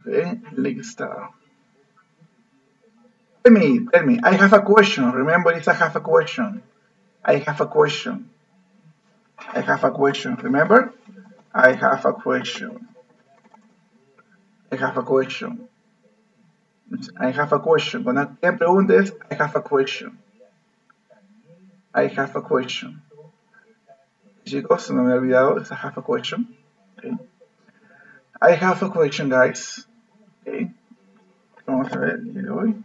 Okay, let's start. Tell me, I have a question. Remember, it's I have a question. I have a question. I have a question. Remember? I have a question. I have a question. I have a question. Cuando alguien preguntes, I have a question. I have a question. Chicos, no me he olvidado. I have a question. Okay. I have a question, guys. Okay. Vamos a ver el día de hoy.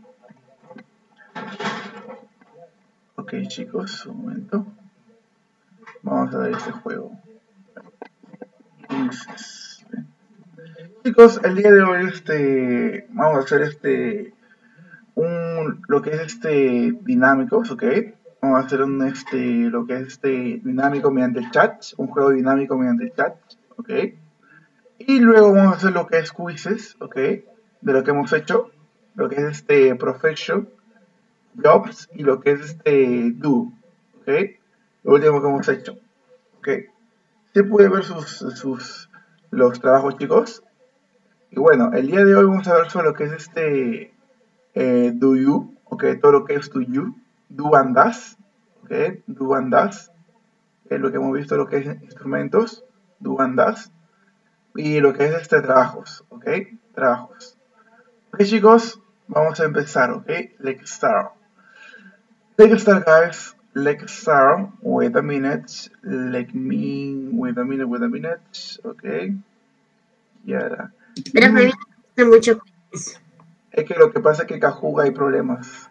Ok, chicos, un momento. Vamos a ver este juego. Chicos, el día de hoy vamos a hacer lo que es dinámicos, ¿ok? Vamos a hacer lo que es dinámico mediante el chat, un juego dinámico mediante el chat, ¿ok? Y luego vamos a hacer lo que es quizzes, ¿ok? De lo que hemos hecho, lo que es profession, jobs y lo que es do, ¿ok? Lo último que hemos hecho, ¿ok? Se puede ver los trabajos, chicos. Y bueno, el día de hoy vamos a ver sobre lo que es do you, ok, todo lo que es do and does, ok, do and does, es lo que hemos visto, lo que es instrumentos, do and does, y lo que es trabajos, ok, trabajos. Ok, chicos, vamos a empezar, ok, let's start. Let's start, guys, let's start, wait a minute, wait a minute, ok, y ahora. Pero a mí me gusta mucho eso. Es que lo que pasa es que Kahoot hay problemas.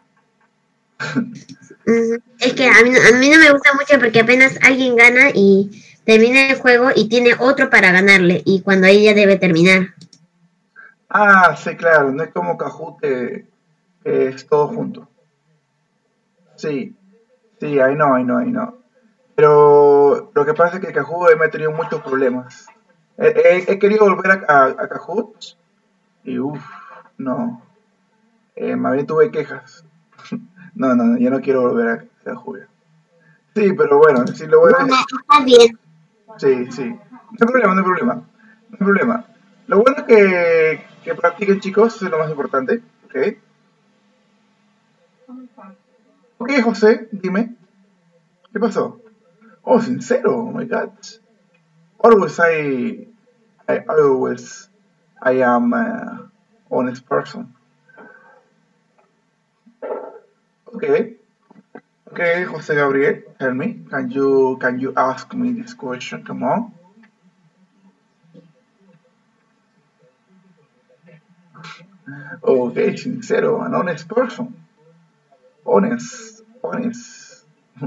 Es que a mí no me gusta mucho porque apenas alguien gana y termina el juego y tiene otro para ganarle y cuando ella debe terminar. Ah, sí, claro, no es como Kahoot que es todo junto. Sí, sí, ahí no. Pero lo que pasa es que Kahoot me ha tenido muchos problemas. He querido volver a Kahoot y uff, no. Más bien tuve quejas. No, yo no quiero volver a Kahoot. Sí, pero bueno, sí, lo bueno es... Está bien. Sí. No hay problema, no hay problema. No hay problema. Lo bueno es que practiquen, chicos, es lo más importante. ¿Ok? Ok, José, dime. ¿Qué pasó? Oh, sincero, oh my god. Always I always, I am honest person. Okay, okay, Jose Gabriel, tell me, can you ask me this question? Come on. Okay, sincero, an honest person. Honest.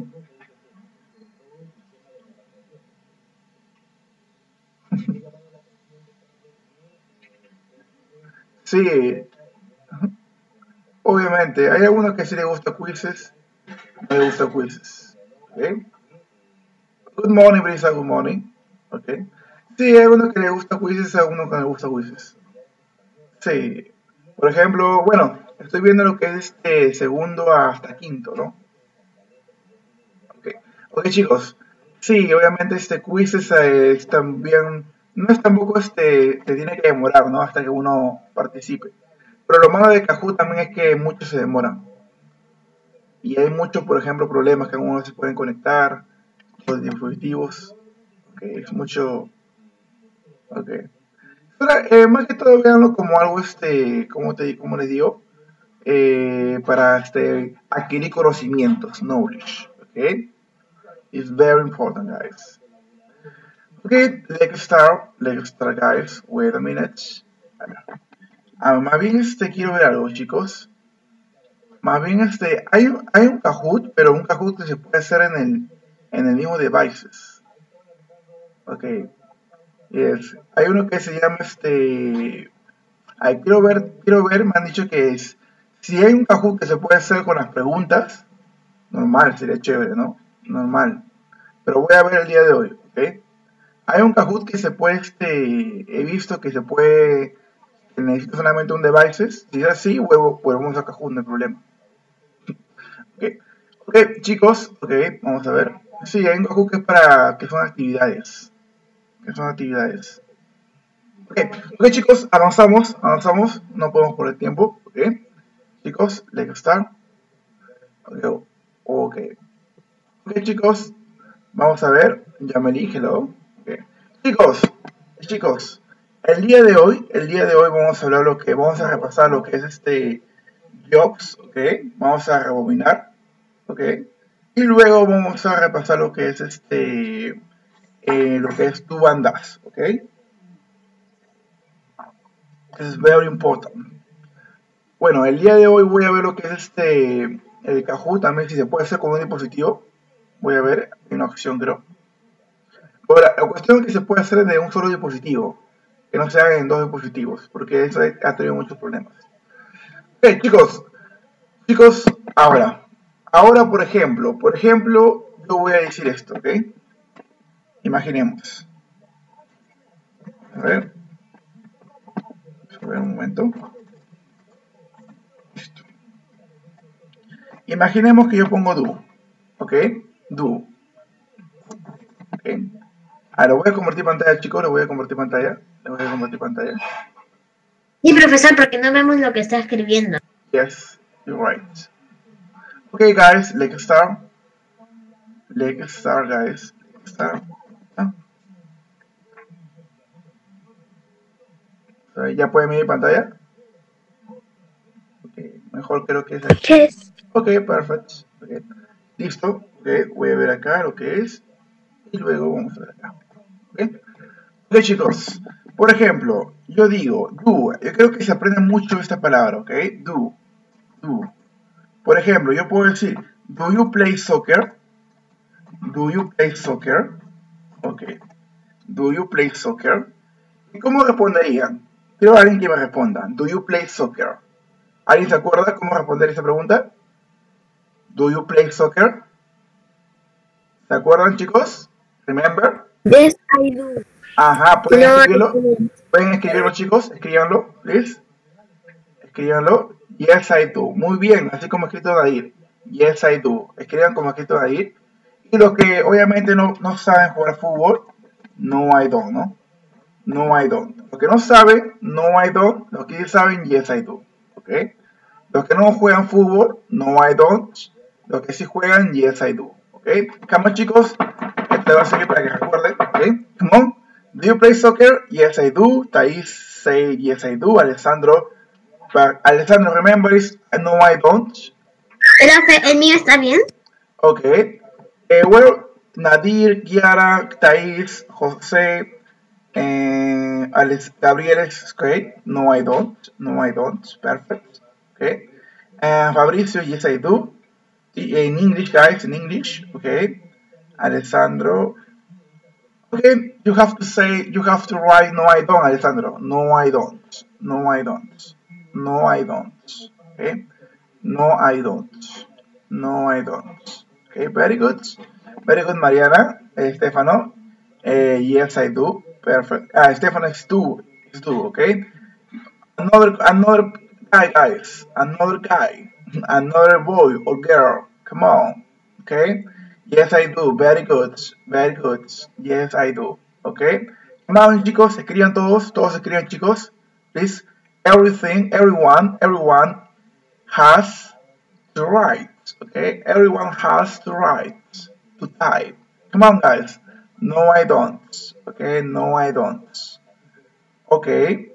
Sí, obviamente, hay algunos que sí le gusta quizzes, no le gusta quizzes. Okay. Good morning, Brisa, good morning. Okay. Sí, hay uno que le gusta quizzes, hay uno que no le gusta quizzes. Sí. Por ejemplo, bueno, estoy viendo lo que es segundo hasta quinto, ¿no? Ok, chicos. Sí, obviamente quizzes es también, no es tampoco te tiene que demorar, ¿no? Hasta que uno participe. Pero lo malo de Kahoot también es que muchos se demoran. Y hay muchos, por ejemplo, problemas que algunos no se pueden conectar, los dispositivos. Ok, es mucho. Ok. Ahora, más que todo, véanlo como algo, como les digo, para adquirir conocimientos, knowledge. Ok. It's very important, guys. Okay, let's start, guys. Wait a minute. Más bien, quiero ver algo, chicos. Más bien, hay un Kahoot, pero un Kahoot que se puede hacer en el mismo devices. Ok. Yes. Hay uno que se llama ay, quiero ver, me han dicho que es, si hay un Kahoot que se puede hacer con las preguntas, normal, sería chévere, ¿no? Normal. Pero voy a ver el día de hoy, ¿ok? Hay un Kahoot que se puede, he visto que se puede, que necesita solamente un devices. Si es así, volvemos a Kahoot, no hay problema. Ok, chicos, ok, vamos a ver. Sí, hay un Kahoot que es para, que son actividades. Ok, Ok, chicos, avanzamos, no podemos por el tiempo, ok. Chicos, let's start. Ok, chicos, vamos a ver, ya me dije, hello. Okay. Chicos, el día de hoy vamos a hablar vamos a repasar lo que es jobs, ok, vamos a rebobinar, ok, y luego vamos a repasar lo que es lo que es do and does, ok. This is very important. Bueno, el día de hoy voy a ver lo que es el Kahoot, también si se puede hacer con un dispositivo. Voy a ver, hay una opción creo. Ahora, la cuestión es que se puede hacer de un solo dispositivo, que no se haga en dos dispositivos, porque eso ha tenido muchos problemas. Ok, chicos, ahora, por ejemplo, yo voy a decir esto, ok. Imaginemos. A ver un momento. Listo. Imaginemos que yo pongo do, ok, do. Okay. Ahora voy a convertir pantalla, chicos, le voy a convertir pantalla. Sí, profesor, porque no vemos lo que está escribiendo. Yes, you're right. Okay, guys, let's start. Guys. ¿Ya pueden ver mi pantalla? Okay, mejor creo que es aquí. Yes. Ok, perfecto. Okay. Listo. Okay, voy a ver acá lo que es. Y luego vamos a ver acá. Ok, chicos. Por ejemplo, yo digo do. Yo creo que se aprende mucho esta palabra, ok. Do. Por ejemplo, yo puedo decir, do you play soccer? Ok. Do you play soccer? ¿Y cómo responderían? Quiero a alguien que me responda. Do you play soccer? ¿Alguien se acuerda cómo responder esa pregunta? Do you play soccer? ¿Se acuerdan, chicos? Remember? Yes, I do. Ajá, ¿pueden escribirlo? ¿Pueden escribirlo, chicos? Escríbanlo, please. Escríbanlo. Yes, I do. Muy bien, así como escrito Nadir. Yes, I do. Escriban como escrito Nadir. Y los que obviamente no saben jugar fútbol, no, I don't, ¿no? No, I don't. Los que no saben, no, I don't. Los que sí saben, yes, I do. ¿Ok? Los que no juegan fútbol, no, I don't. Los que sí juegan, yes, I do. ¿Ok? Come on, chicos. Este va a seguir para que recuerden. ¿Ok? Come on. Do you play soccer? Yes, I do. Thais say yes, I do. Alessandro remember is no, I don't. ¿El mío está bien? Ok. Well, Nadir, Kiara, Thais, José, Gabriel is great. No, I don't. Perfect. Okay. Fabricio, yes, I do. In English, guys, in English. Okay. Alessandro. Okay, you have to write no, I don't, Alessandro. No, I don't. Okay. No, I don't. Okay, very good, Mariana. Stefano. Yes, I do. Perfect. Stefano is do. Okay. Another guy, guys. Another boy or girl. Come on. Okay. Yes, I do. Very good. Yes, I do. Okay. Come on, chicos. Escriban todos escriban, chicos. Please. Everyone has to write. Okay. Everyone has to write. To type. Come on, guys. No, I don't. Okay. No, I don't. Okay.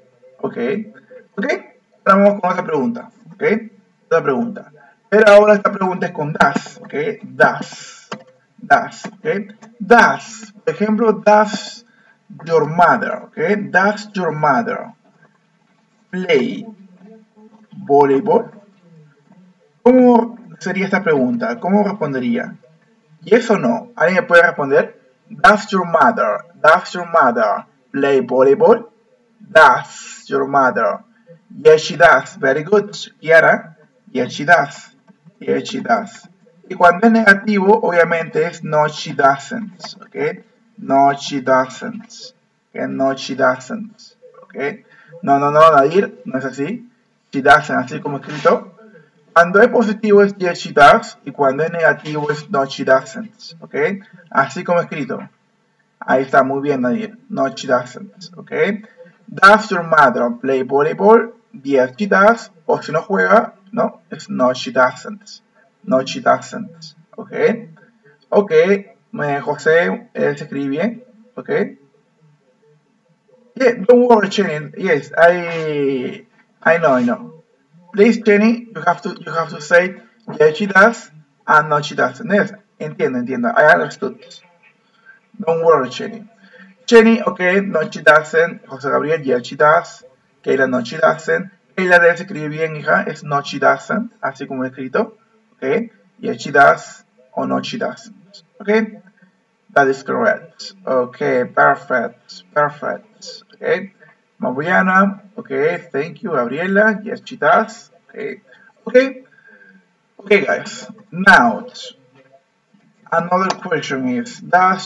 Vamos con otra pregunta. Okay. Otra pregunta. Pero ahora esta pregunta es con das. Okay. Das. Okay. Das. Por ejemplo, does your mother. Okay. Does your mother play volleyball? ¿Cómo sería esta pregunta? ¿Cómo respondería? ¿Yes o no? ¿Alguien me puede responder? Does your mother play volleyball? Does your mother? Yes, she does. Very good. Kiara. Yes, she does. Y cuando es negativo, obviamente es no, she doesn't. ¿Ok? No, she doesn't. ¿Ok? No, she doesn't. ¿Ok? No, Nadir, no es así. She doesn't, así como escrito. Cuando es positivo es yes, she does. Y cuando es negativo es no, she doesn't. ¿Ok? Así como escrito. Ahí está, muy bien, Nadir. No, she doesn't. ¿Ok? Does your mother play volleyball? Yes, she does. O si no juega, no, es no, she doesn't. No, she doesn't. Ok. Ok. José se escribe bien. Ok. Yeah, don't worry, Jenny. Yes, I know, I know. Please, Jenny, you have to say yes, she does, and no, she doesn't. Yes, entiendo. I understood. Don't worry, Jenny. Jenny, okay, no, she doesn't. José Gabriel, yes, she does. Keila, no, she doesn't. Keila debe escribir bien, hija, es no, she doesn't, así como he escrito. Okay, yes, she does, or no, she doesn't. Okay, that is correct. Okay, perfect. Okay, Mariana, okay, thank you, Gabriela, yes, she does. Okay, guys. Now, another question is,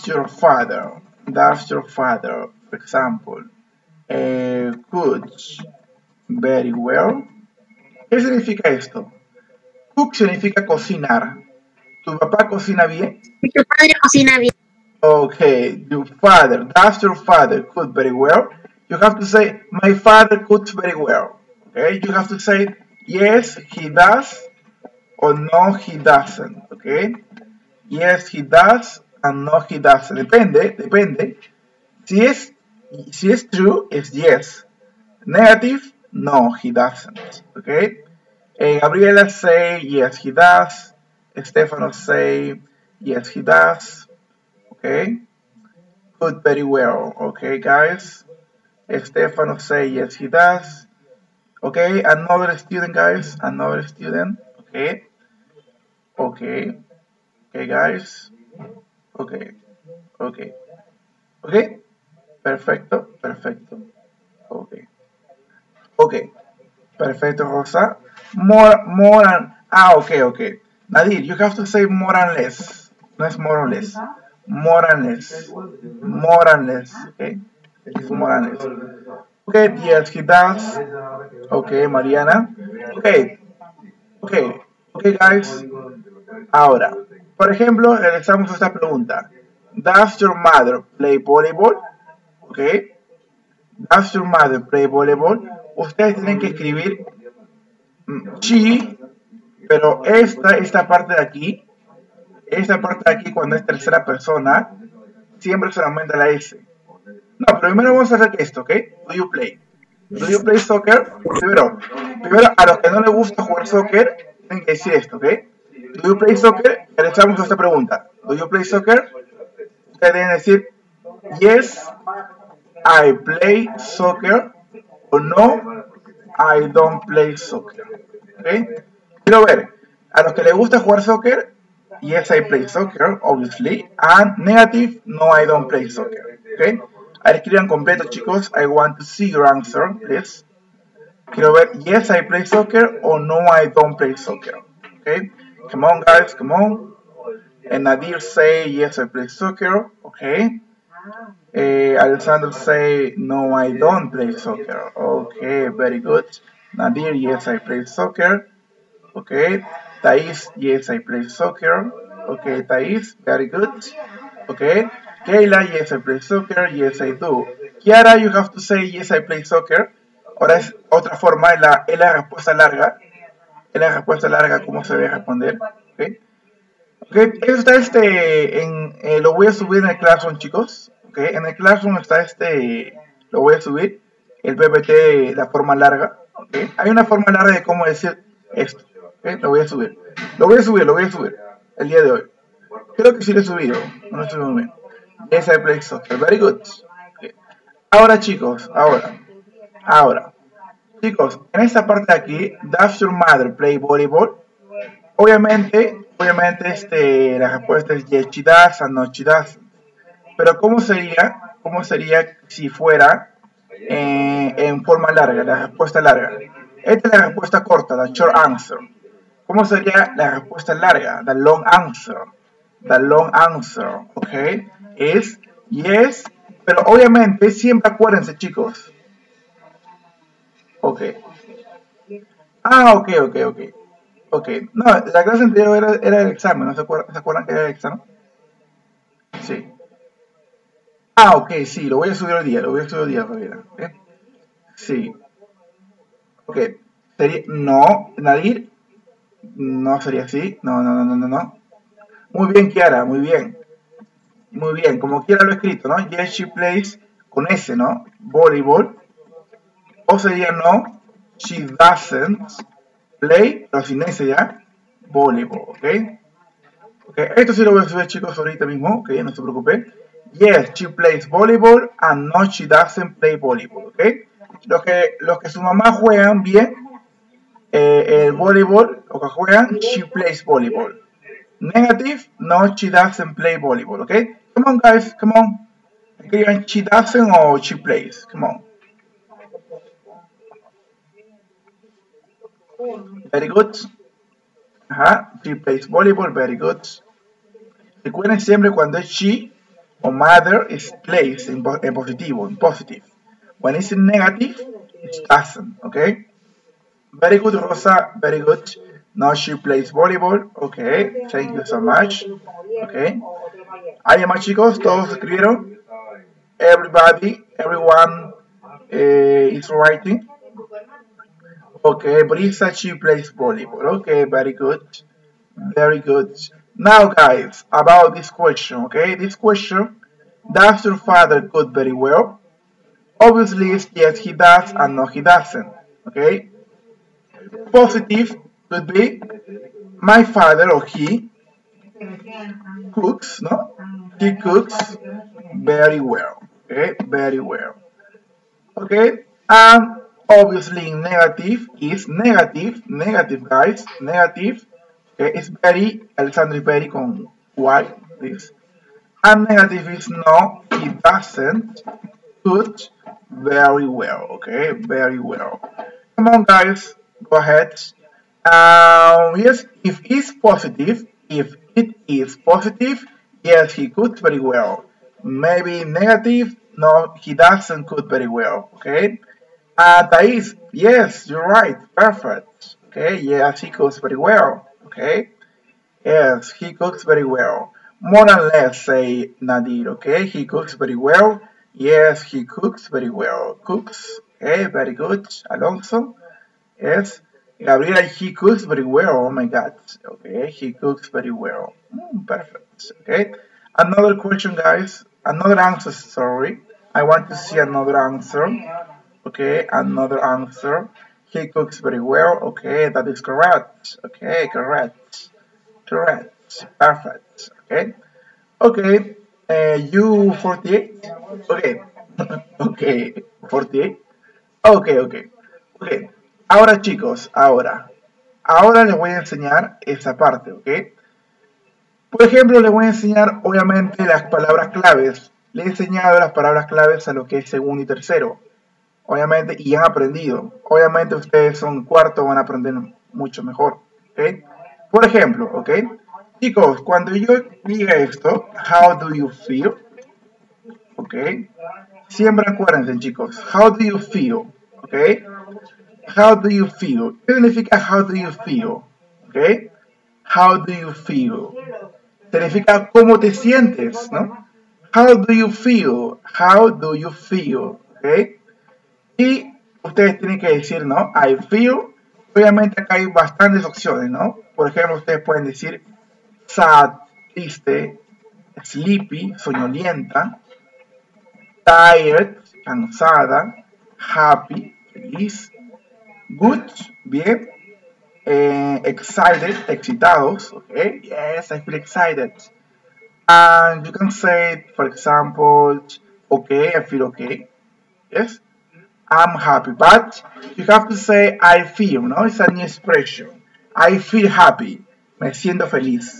for example, cook very well? ¿Qué significa esto? Cook significa cocinar. ¿Tu papá cocina bien? Tu padre cocina bien. Okay, does your father cook very well? You have to say, my father cooks very well. Okay, you have to say, yes, he does, or no, he doesn't. Okay, yes, he does, and no, he doesn't. Depende. Si es true, it's yes. Negative, no, he doesn't. Okay, Gabriela say, yes, he does. Stefano say, yes, he does. Okay, good, very well. Okay, guys. Stefano say, yes, he does. Okay, another student, guys. Another student. Okay, guys. Okay. Perfecto. Okay. Perfecto, Rosa. More and okay. Nadir, you have to say more and less. No es more or less. More and less. Okay. It's more and less. Okay, yes, he does. Okay, Mariana. Okay, guys. Ahora, por ejemplo, realizamos esta pregunta. Does your mother play volleyball? Okay. Does your mother play volleyball? Ustedes tienen que escribir she, pero esta parte de aquí, cuando es tercera persona, siempre se aumenta la S. No, primero vamos a hacer esto, ¿ok? Do you play soccer? Primero, a los que no les gusta jugar soccer, tienen que decir esto, ¿ok? Do you play soccer? Realizamos esta pregunta. Do you play soccer? Ustedes deben decir, yes, I play soccer, o no, I don't play soccer. ¿Ok? Quiero ver, a los que les gusta jugar soccer, yes, I play soccer, obviously, and negative, no, I don't play soccer. ¿Ok? A ver, escriban completo, chicos. I want to see your answer, please. Quiero ver, yes, I play soccer, or no, I don't play soccer. Okay, come on, guys, come on. And Nadir say, yes, I play soccer. Okay. Alexander say, no, I don't play soccer. Okay, very good. Nadir, yes, I play soccer. Okay. Thais, yes, I play soccer. Okay, Thais, very good. Okay. Kayla, yes, I play soccer. Yes, I do. Kiara, you have to say, yes, I play soccer. Ahora es otra forma, es la respuesta larga. Es la respuesta larga, cómo se debe responder. Okay. Eso está lo voy a subir en el Classroom, chicos. Okay. En el Classroom está lo voy a subir. El PPT, la forma larga. Okay. Hay una forma larga de cómo decir esto. Okay. Lo voy a subir. El día de hoy. Creo que sí lo he subido. No lo he subido muy bien. Yes, I play soccer. Very good. Okay. Ahora, chicos, chicos, en esta parte de aquí, does your mother play volleyball? Obviamente, la respuesta es yes, she does, and no, she doesn't. Pero ¿cómo sería si fuera en forma larga, la respuesta larga? Esta es la respuesta corta, la short answer. ¿Cómo sería la respuesta larga? The long answer. ¿Ok? Es yes, pero obviamente siempre acuérdense, chicos. Ok. Ok. No, la clase anterior era el examen, ¿no se acuerdan que era el examen? Sí. Ok, sí, lo voy a subir hoy día, Javiera. ¿Okay? Sí. Ok. No, Nadir. No sería así. No. Muy bien, Kiara, muy bien. Muy bien, como Kiara lo he escrito, ¿no? Yes, she plays con S, ¿no? Volleyball. O sería no, she doesn't play, pero sin S ya, volleyball, ¿ok? Okay, esto sí lo voy a subir, chicos, ahorita mismo, ok, no se preocupen. Yes, she plays volleyball and no, she doesn't play volleyball, ok. Los que su mamá juegan bien el voleibol, o que juegan, she plays volleyball. Negative, no, she doesn't play volleyball, ok. Come on, guys, come on. Escriban she doesn't o she plays, come on. Very good. Ajá, she plays volleyball, very good. Recuerden siempre cuando es she o mother is plays en positivo, en positive. When it's in negative, it doesn't, okay? Very good, Rosa, very good. Now she plays volleyball, okay, thank you so much, okay. ¿Hay más, chicos? ¿Todos escribieron? Everyone is writing. Okay, Brisa, she plays volleyball. Okay, very good. Very good. Now, guys, about this question, okay? This question, does your father cook very well? Obviously, it's yes, he does, and no, he doesn't, okay? Positive could be my father or he cooks, no? He cooks very well, okay? Very well, okay? And obviously, negative is negative, guys, negative. Okay, it's very, Alexander is very con Y, this. And negative is no, he doesn't cook very well, okay, very well. Come on, guys, go ahead. Yes, if it is positive, yes, he cooks very well. Maybe negative, no, he doesn't cook very well, okay. Thais, yes, you're right, perfect. Okay, yes, he cooks very well, okay. Yes, he cooks very well. More or less, say Nadir, okay? He cooks very well. Yes, he cooks very well. Cooks, okay, very good. Alonso, yes. Gabriela, he cooks very well. Oh my God, okay, he cooks very well. Perfect, okay. Another question, guys. Another answer, sorry. I want to see another answer. Okay, another answer. He cooks very well. Okay, that is correct. Okay, correct. Correct. Perfect. Okay. Okay. You 48. Okay. Okay. 48. Okay, okay. Okay. Ahora, chicos, ahora les voy a enseñar esa parte, ¿ok? Por ejemplo, les voy a enseñar, obviamente, las palabras claves. Les he enseñado las palabras claves a lo que es segundo y tercero. Obviamente, y han aprendido. Obviamente, ustedes son cuarto, van a aprender mucho mejor, ¿ok? Por ejemplo, ¿ok? Chicos, cuando yo diga esto, how do you feel? ¿Ok? Siempre acuérdense, chicos. How do you feel? ¿Ok? How do you feel? ¿Qué significa how do you feel? ¿Ok? How do you feel? Significa cómo te sientes, ¿no? How do you feel? How do you feel? ¿Ok? Y ustedes tienen que decir, ¿no? I feel. Obviamente acá hay bastantes opciones, ¿no? Por ejemplo, ustedes pueden decir sad, triste, sleepy, soñolienta, tired, cansada, happy, feliz, good, bien, excited, excitados, okay, yes, I feel excited. And you can say, for example, okay, I feel okay, yes, I'm happy, but you have to say I feel, no? It's a new expression. I feel happy, me siento feliz.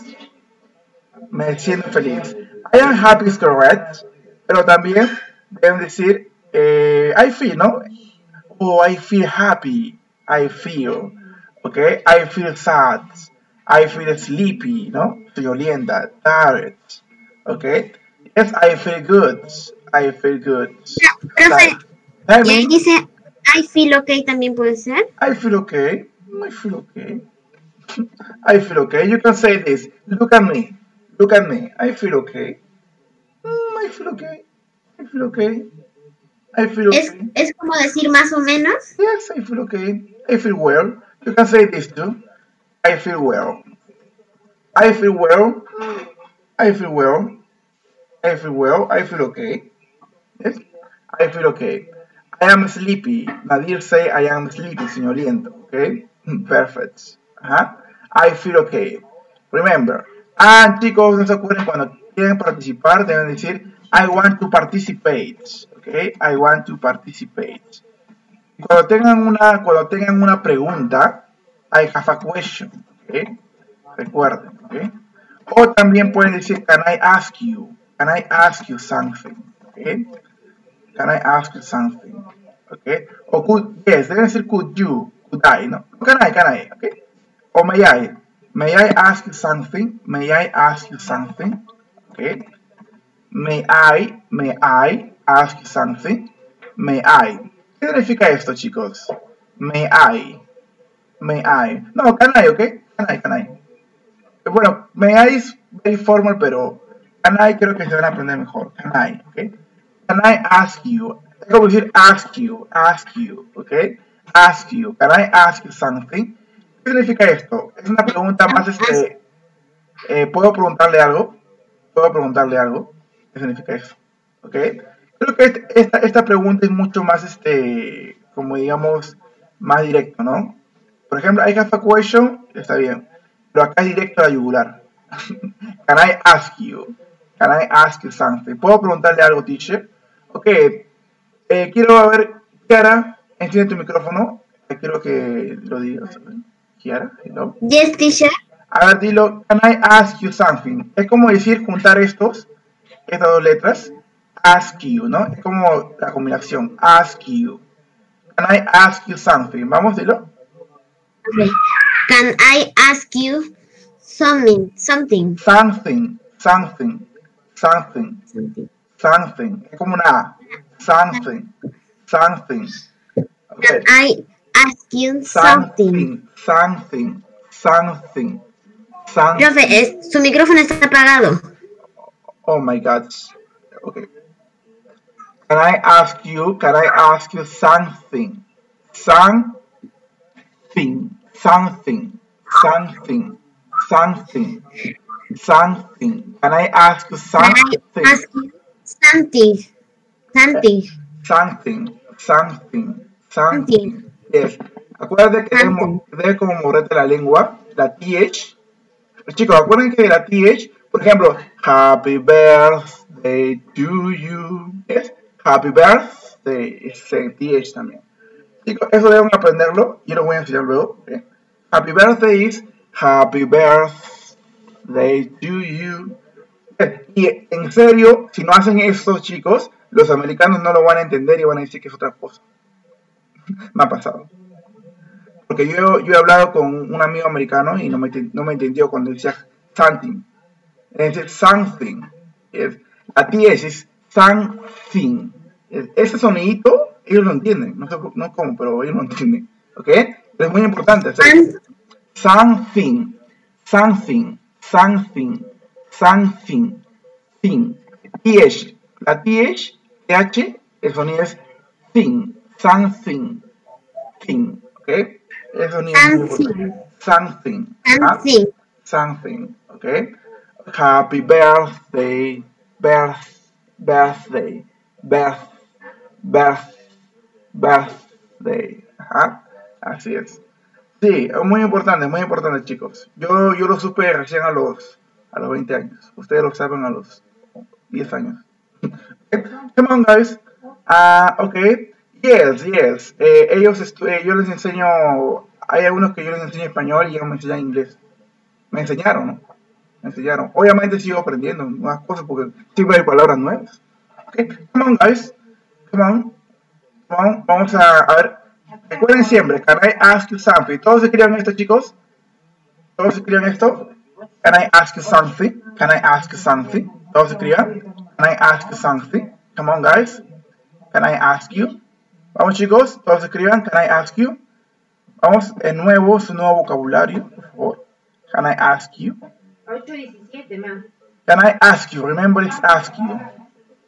Me siento feliz. I am happy is correct, pero también deben decir I feel, ¿no? Oh, I feel happy. I feel. Okay? I feel sad. I feel sleepy, ¿no? Estoy olienda. Tired. Okay? Yes, I feel good. I feel good. Profe, Tell y ahí me. dice I feel okay también puede ser. I feel okay. I feel okay. I feel okay. You can say this. Look at me. Look at me. I feel okay. I feel okay. I feel okay. I feel okay. Es como decir más o menos. Yes, I feel okay. I feel well. You can say this too. I feel well. I feel well. I feel well. I feel well. I feel okay. Yes, I feel okay. I am sleepy. Nadir say I am sleepy, señoriento. Okay, perfect. I feel okay. Remember. Chicos, no se acuerden cuando quieren participar, deben decir I want to participate. Okay, I want to participate. Cuando tengan una pregunta, I have a question. Okay, recuerden. Okay. O también pueden decir can I ask you? Can I ask you something? Okay. Can I ask you something? Okay. O could, yes, deben decir could you, could I, no? Can I, okay. O may I. May I ask you something? May I ask you something? Okay. May I ask you something? May I. ¿Qué significa esto, chicos? May I. No, can I, okay? Can I. Bueno, may I is very formal, pero can I creo que se van a aprender mejor. Can I, okay? Can I ask you? Es como decir ask you, okay? Ask you. Can I ask you something? ¿Qué significa esto? Es una pregunta más, ¿puedo preguntarle algo? ¿Qué significa eso? ¿Ok? Creo que esta pregunta es mucho más, como digamos, más directo, ¿no? Por ejemplo, I have a question, está bien. Pero acá es directo a la yugular. Can I ask you? Can I ask you something? ¿Puedo preguntarle algo, teacher? Ok. Quiero ver, Kiara, enciende tu micrófono. Quiero que lo digas. Kiara, hello. Yes, teacher. A ver, dilo. Can I ask you something? Es como decir juntar estas dos letras. Ask you, ¿no? Es como la combinación. Ask you. Can I ask you something? Vamos, dilo. Okay. Can I ask you something? Something. Es como una A. Something. Okay. Can I ask you something? Something. Profe, su micrófono está apagado. Oh my God. Okay. Can I ask you something? Something. Can I ask you something? Can I ask you something? Yes. Acuérdate que debe como moverte la lengua, la TH. Chicos, acuérdense que la TH, por ejemplo, Happy Birthday to you. ¿Es? Happy Birthday. Es TH también. Chicos, eso deben aprenderlo. Yo lo voy a enseñar luego. ¿Okay? Happy Birthday is Happy Birthday to you. Y en serio, si no hacen esto, chicos, los americanos no lo van a entender y van a decir que es otra cosa. Me ha pasado. Porque yo he hablado con un amigo americano y no me entendió cuando decía something. Es decir, something. La TS es something. Ese sonidito, ellos lo entienden. No sé cómo, pero ellos lo entienden. ¿Ok? Es muy importante hacer something. Thing. TH. La TH, TH, el sonido es thing. Something. Thing. ¿Ok? El sonido es muy importante. Something. ¿Ok? Happy birthday. Birthday. Ajá. Así es. Sí, es muy importante, chicos. Yo lo supe recién a los 20 años. Ustedes lo saben a los 10 años. Come on, guys. Okay. Yes. Yo les enseño. Hay algunos que yo les enseño español y ellos me enseñan inglés. Me enseñaron, ¿no? Obviamente sigo aprendiendo nuevas cosas porque siempre hay palabras nuevas. Okay. Come on, guys. Come on. Vamos a ver. Recuerden siempre, can I ask you something? ¿Todos escriban esto, chicos? ¿Todos escriban esto? Can I ask you something? ¿Todos escriban? Can I ask you something? Come on, guys. Can I ask you? Vamos, chicos, todos escriban. Can I ask you? Vamos, su nuevo vocabulario, por favor. Can I ask you? 8:17, ma. Can I ask you? Remember, it's ask you.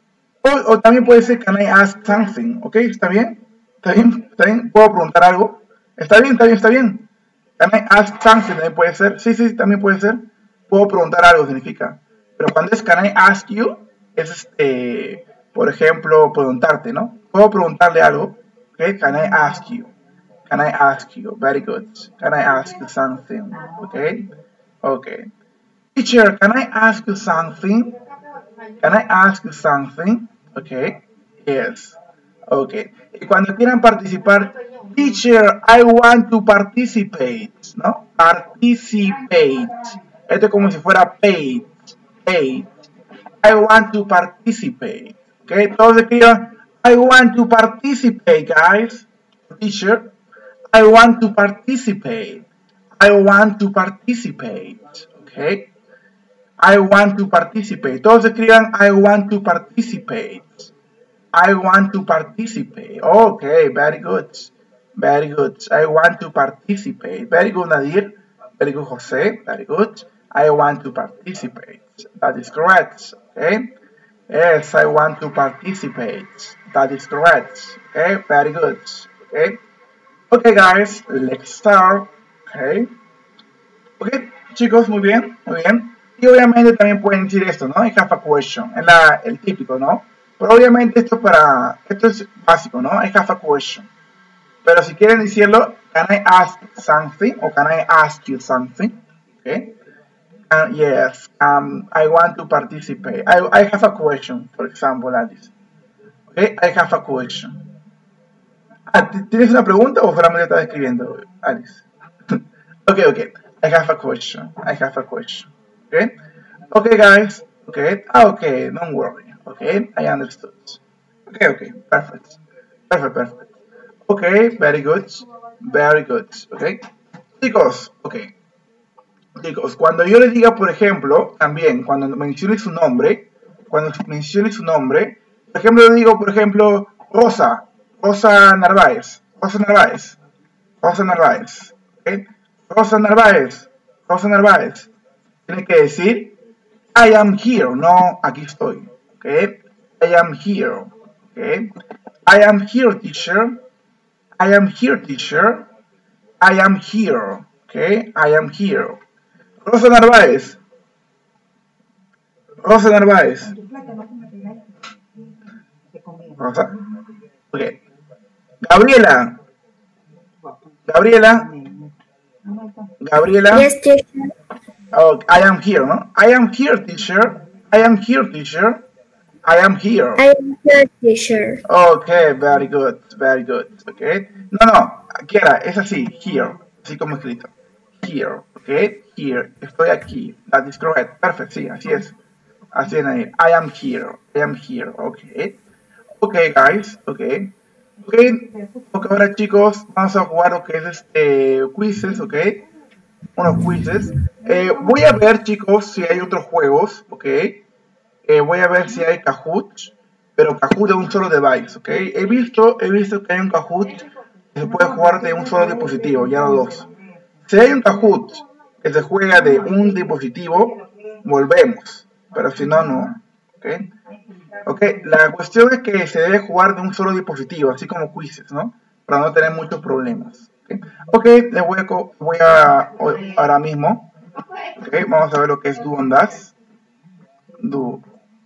O también puede ser, can I ask something? ¿Ok? ¿Está bien? ¿Está bien? ¿Está bien? ¿Puedo preguntar algo? ¿Está bien? ¿Está bien? ¿Está bien? Can I ask something? También puede ser. Sí, sí, también puede ser. Puedo preguntar algo, significa. Pero cuando es can I ask you, es por ejemplo, preguntarte, ¿no? Puedo preguntarle algo. ¿Ok? Can I ask you? Can I ask you? Very good. Can I ask you something? ¿Ok? Ok. Teacher, can I ask you something? Can I ask you something? Okay. Yes. Okay. Y cuando quieran participar, teacher, I want to participate, ¿no? Participate. Esto es como si fuera paid. Paid. I want to participate. Okay. Todos escriban, I want to participate, guys. Teacher, I want to participate. I want to participate. Okay. I want to participate. Todos escriban I want to participate. I want to participate. Okay, very good. Very good. I want to participate. Very good, Nadir. Very good, Jose. Very good. I want to participate. That is correct. Okay. Yes, I want to participate. That is correct. Okay, very good. Okay. Okay, guys, let's start. Okay. Okay, chicos, muy bien, muy bien. Y obviamente también pueden decir esto, ¿no? I have a question, es el típico, ¿no? Pero obviamente esto es básico, ¿no? I have a question. Pero si quieren decirlo, can I ask something? O can I ask you something? Okay. Yes, I want to participate. I have a question, for example, Alice. Okay, I have a question. ¿Tienes una pregunta o solamente estás escribiendo, Alice? Okay. I have a question. Okay? Okay, guys. Okay. Okay, don't worry. Okay, I understood. Okay. Perfect. Okay, very good. Okay. Chicos, okay. Chicos, cuando yo les diga, por ejemplo, también, cuando mencione su nombre, por ejemplo, yo digo, por ejemplo, Rosa Narváez. Okay. Rosa Narváez. Tiene que decir, I am here, no, aquí estoy. Okay. I am here. Okay. I am here, teacher. I am here. Okay. I am here. Rosa Narváez. Rosa. Okay. Gabriela. Yes, teacher. Oh, I am here, ¿no? I am here, teacher. I am here. I am here, teacher. Okay, very good. Okay. No, quiera, es así, here, así como escrito. Here, okay, here, estoy aquí. That is correct. Perfect, sí, así es. Así es ahí. I am here, okay. Okay, guys, okay. Ok, ahora chicos, vamos a jugar lo que es quizzes, ok. Unos quizzes. Voy a ver, chicos, si hay otros juegos, ok. Voy a ver si hay Kahoot, pero Kahoot de un solo device, ok. He visto que hay un Kahoot que se puede jugar de un solo dispositivo, ya no dos. Si hay un Kahoot que se juega de un dispositivo, volvemos, pero si no, no, ok. Ok, la cuestión es que se debe jugar de un solo dispositivo, así como quizzes, ¿no? Para no tener muchos problemas. Ok, les voy a ahora mismo. Ok, vamos a ver lo que es Do and Does. Do.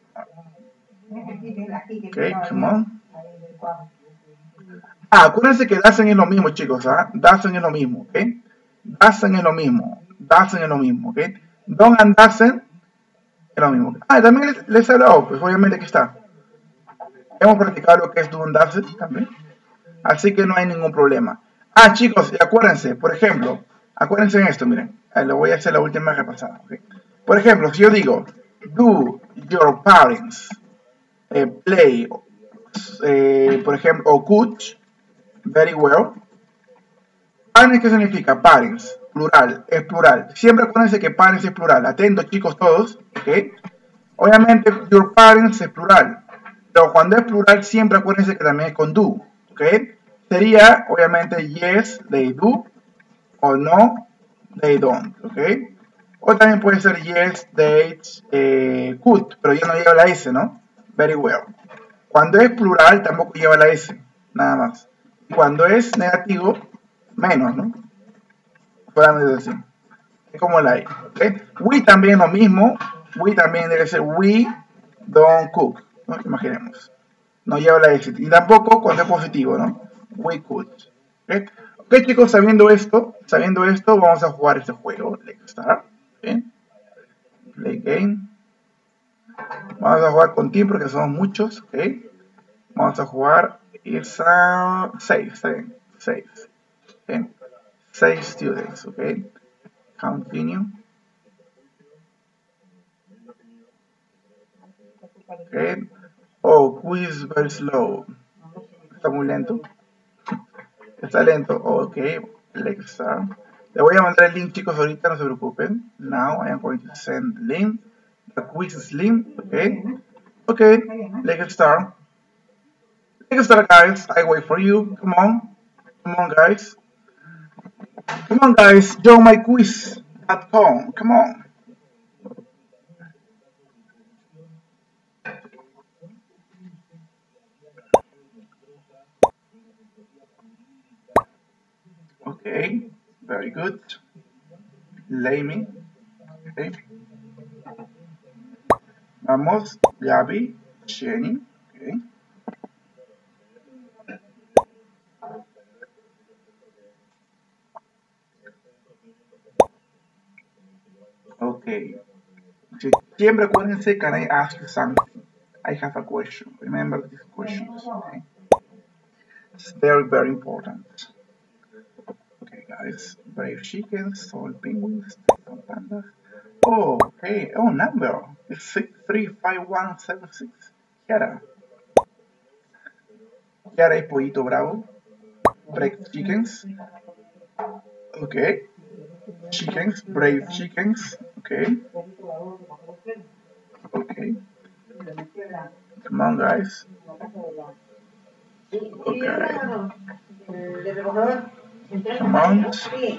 Ok, come on. Acuérdense que Doesn't es lo mismo, chicos, ¿ah? Doesn't es lo mismo, ¿ok? Doesn't es lo mismo, ¿ok? Don't and Doesn't es lo mismo. También les he hablado, pues obviamente que está. Hemos practicado lo que es Do and Doesn't también. Así que no hay ningún problema. Chicos, y acuérdense, por ejemplo, acuérdense en esto, miren. Lo voy a hacer la última repasada, ¿ok? Por ejemplo, si yo digo, do your parents play, por ejemplo, o could, very well. Parents, ¿qué significa? Parents, plural, es plural. Siempre acuérdense que parents es plural. Atentos, chicos, todos, ¿ok? Obviamente, your parents es plural. Pero cuando es plural, siempre acuérdense que también es con do, ¿ok? Sería, obviamente, yes, they do, o no, they don't, ¿ok? O también puede ser yes, they could, pero ya no lleva la S, ¿no? Very well. Cuando es plural tampoco lleva la S, nada más. Y cuando es negativo, menos, ¿no? Solamente así. Es como la I, ¿ok? We también lo mismo. We también debe ser we don't cook, ¿no? Imaginemos. No lleva la S. Y tampoco cuando es positivo, ¿no? We could. ¿Ok? Ok, chicos, sabiendo esto, vamos a jugar este juego. Let's start. ¿Ok? Play game. Vamos a jugar con team porque somos muchos, ¿ok? Vamos a jugar esa 6, está bien, 6. ¿Okay? 6 students, ¿ok? Continue. ¿Ok? Oh, quiz very slow. Está muy lento. Está lento, ok. Let's start. Le voy a mandar el link, chicos, ahorita, no se preocupen. Now I am going to send the link. The quiz is link, okay? Okay, let's start. Let's start, guys. I wait for you. Come on, guys. Come on, guys. Join my quiz.com. Come on. Okay, very good. Lay me. Okay. Vamos, Gaby, Jenny. Okay. Okay. Siempre acuérdense, can I ask you something? I have a question. Remember these questions. Okay? It's very, very important. Okay, guys. Brave chickens, soul penguins, pandas. Oh, okay. Oh, number. It's 635176. Kiara. Kiara es Pollito Bravo. Brave chickens. Okay. Chickens, brave chickens. Okay. Okay. Come on, guys. Okay. Come on.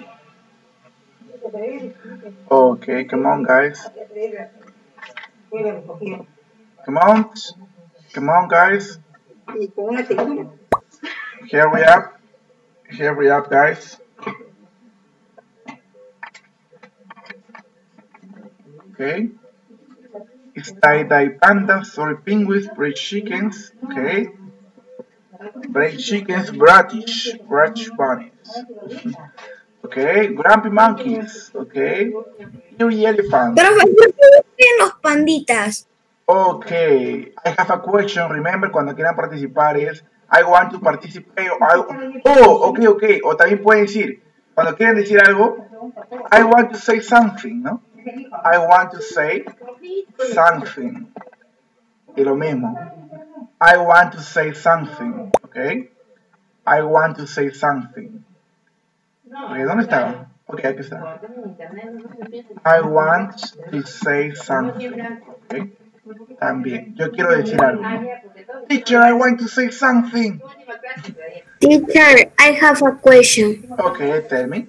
Okay, come on, guys. Come on. Come on, guys. Hurry up. Hurry up, guys. Okay. It's tie-dye pandas, sorry penguins, brave chickens. Okay. Brave chickens, bratish bunnies. Okay, grumpy monkeys. Okay. Eerie elephants. Los panditas. Okay, I have a question. Remember, cuando quieran participar es I want to participate. Okay. O también pueden decir, cuando quieren decir algo, I want to say something, ¿no? I want to say something. Y lo mismo. I want to say something. Okay. I want to say something. Okay, ¿dónde está? Ok, aquí está. I want to say something. Okay. También. Yo quiero decir algo, ¿no? Teacher, I want to say something. Teacher, I have a question. Okay, tell me.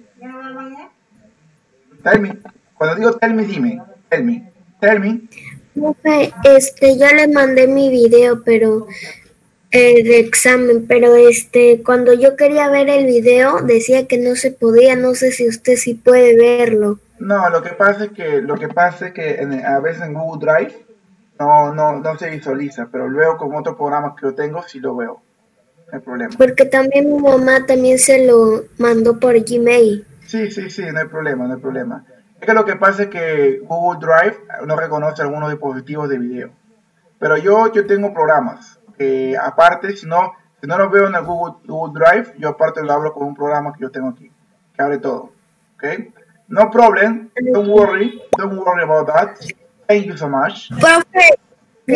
Tell me. Cuando digo tell me, dime. Tell me. Tell me. Profe, ya le mandé mi video, pero de examen, pero cuando yo quería ver el video decía que no se podía, no sé si usted sí puede verlo. No, lo que pasa es que a veces en Google Drive no se visualiza, pero luego con otros programas que yo tengo sí lo veo. No hay problema. Porque también mi mamá también se lo mandó por Gmail. Sí, no hay problema. Es que lo que pasa es que Google Drive no reconoce algunos dispositivos de video. Pero yo tengo programas que aparte, si no lo veo en el Google Drive, yo aparte lo hablo con un programa que yo tengo aquí, que abre todo. ¿Ok? No problem, don't worry about that. Thank you so much. Profe, yo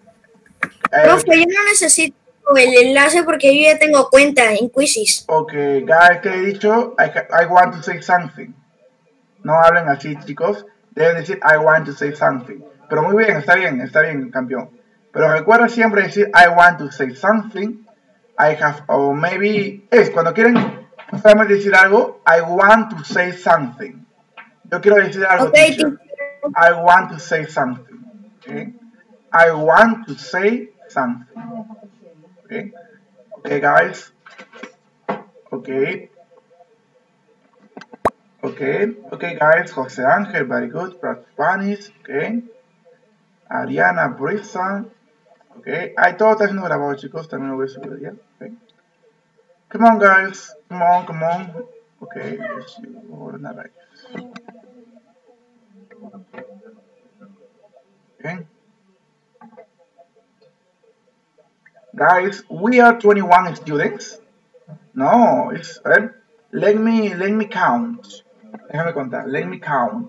no necesito el enlace porque yo ya tengo cuenta en Quizzes. Ok, guys, que he dicho, I want to say something. No hablen así, chicos. Deben decir, I want to say something. Pero muy bien, está bien, campeón. Pero recuerda siempre decir, I want to say something. I have, or maybe, cuando quieren solamente decir algo, I want to say something. Yo quiero decir algo, Okay, teacher. I want to say something. Okay? I want to say something. Okay. Okay, guys. Okay. Okay. Okay, guys. Jose Angel, very good. Practice Spanish. Okay. Ariana Brisa. Okay. Todo está siendo grabado, chicos. También lo voy a subir ya. Okay. Come on, guys. Come on, come on. Okay. Okay. Guys, we are 21 students. No, it's let me count. Déjame contar. Let me count.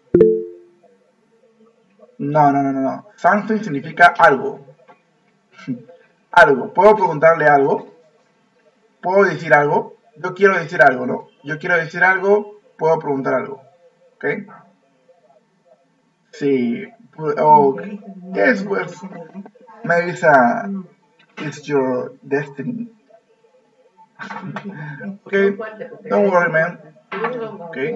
No. Something significa algo. Algo. ¿Puedo preguntarle algo? ¿Puedo decir algo? Yo quiero decir algo, ¿no? Yo quiero decir algo, puedo preguntar algo. ¿Ok? Sí. Oh, yes, pues, maybe it's your destiny. Okay, don't worry, man. Okay.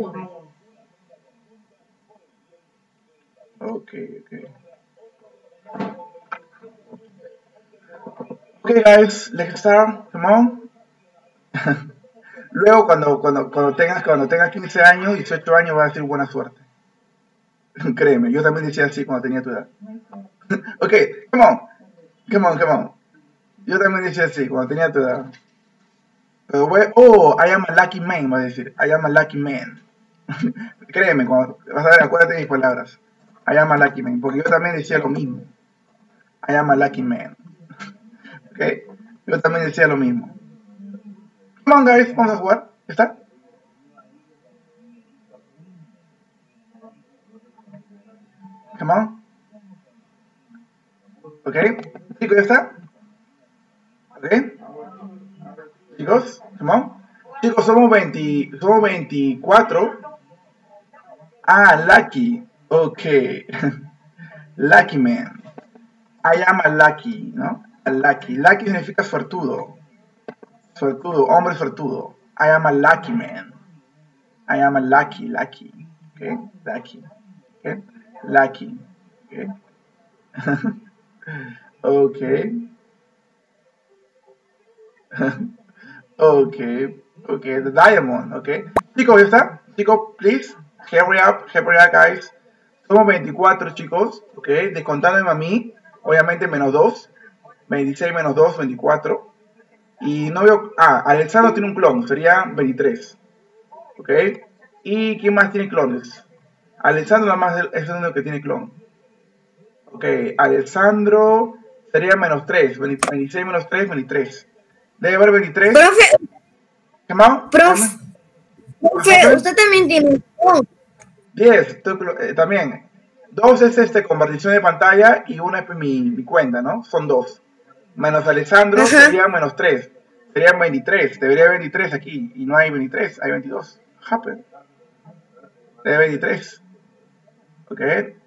Okay, guys, let's start. Come on. Luego, cuando tengas 15 años, 18 años, vas a decir buena suerte. Créeme, yo también decía así cuando tenía tu edad. Okay, come on. Yo también decía así cuando tenía tu edad. Pero, I am a lucky man, va a decir. I am a lucky man. Créeme, cuando vas a ver, acuérdate de mis palabras. I am a lucky man, porque yo también decía lo mismo. I am a lucky man. Ok, yo también decía lo mismo. Come on, guys, vamos a jugar. ¿Está? Come on. Ok, chicos, ¿ya está? Ok. Chicos, come on. Chicos, somos 24. Lucky. Ok. Lucky man. I am a lucky, ¿no? A lucky. Lucky significa suertudo. Suertudo, hombre suertudo. I am a lucky man. I am a lucky. Okay, lucky. Okay, lucky. Okay. Okay. Okay, the diamond. Okay. Chicos, ¿ya está? Chicos, please, hurry up, guys. Somos 24, chicos. Okay, descontándome a mí, obviamente menos 2. 26 menos 2, 24. Y no veo... Alessandro tiene un clon, sería 23. Ok. ¿Y quién más tiene clones? Alessandro nada más es el único que tiene clon. Ok, Alessandro sería menos 3. 26 menos 3, 23. Debe haber 23. Profe. ¿Qué más? Profe, usted también tiene un clon. 10, también. 2 es conversión de pantalla y 1 es mi cuenta, ¿no? Son 2. Menos Alessandro sería menos 3. Serían 23. Debería haber 23 aquí. Y no hay 23, hay 22. Happen. Debe 23. Ok.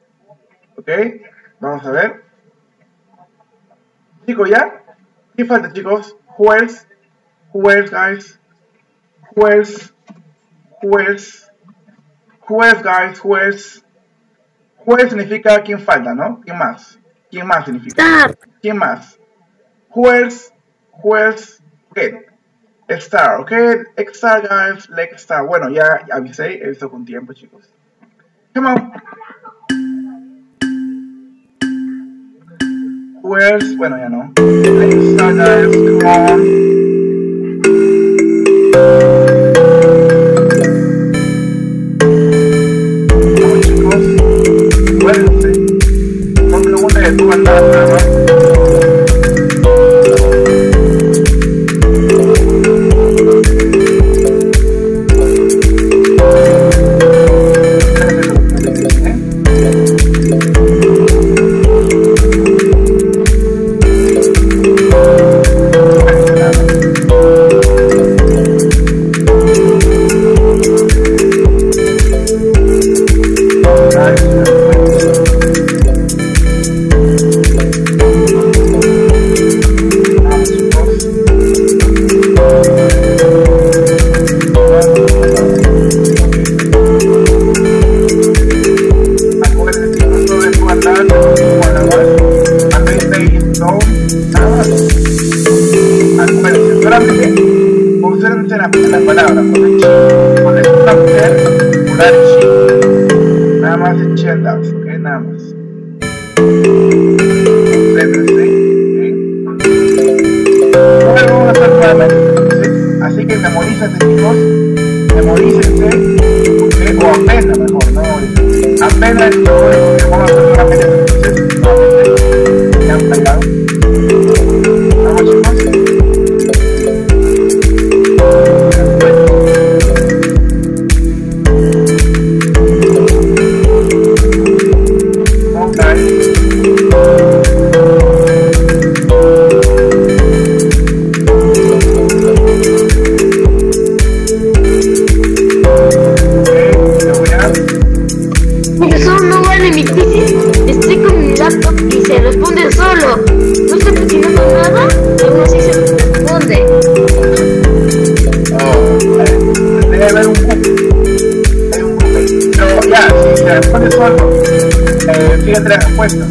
Vamos a ver. Chicos, ¿ya? ¿Qué falta, chicos? Who else, guys? Who else, guys? Who else significa quién falta, ¿no? ¿Quién más? ¿Quién más significa? ¿Quién más? Who else? Okay. Star, okay. Star, guys. Like Star. Bueno, ya avisé esto con tiempo, chicos. Come on. Who else? Bueno, ya no. Like Star, guys. Come on. Vamos, chicos. Cuéntense. No pregunten de tu nada más. nada más. Concéntrense. Ahora vamos a hacer nuevamente. Así que memorícense, chicos. Memorícense. O aprenda mejor, no memorícense. Aprenda el código que vamos a hacer nuevamente. Ya han pegado. Vamos, chicos. Profesor, no vale mi crisis. Estoy con mi laptop y se responde solo. No estoy presionando nada, aún así se responde. Debe haber un bug. Hay un bug. Pero ya, si se responde solo, fíjate las respuestas.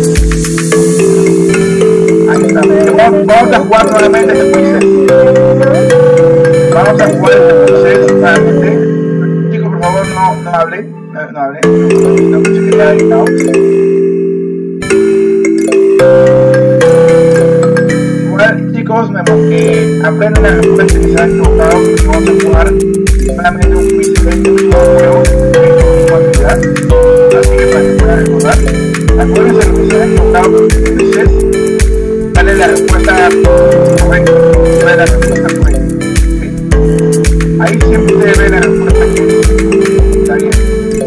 Ahí está. Vamos a jugar nuevamente este quiz. Vamos a jugar este quiz nuevamente. Chicos, por favor, no hablen. No hablé, no pensé que quedara editado. Igual, chicos, aprendan las respuestas que se han equivocado, porque vamos a jugar solamente un quiz de este mismo juego, de esta misma actividad. Así que para que puedan recordar, acuérdense de lo que se han equivocado, porque entonces dale la respuesta correcta, dale la respuesta correcta. ¿Sí? Ahí siempre se ve la respuesta que está bien.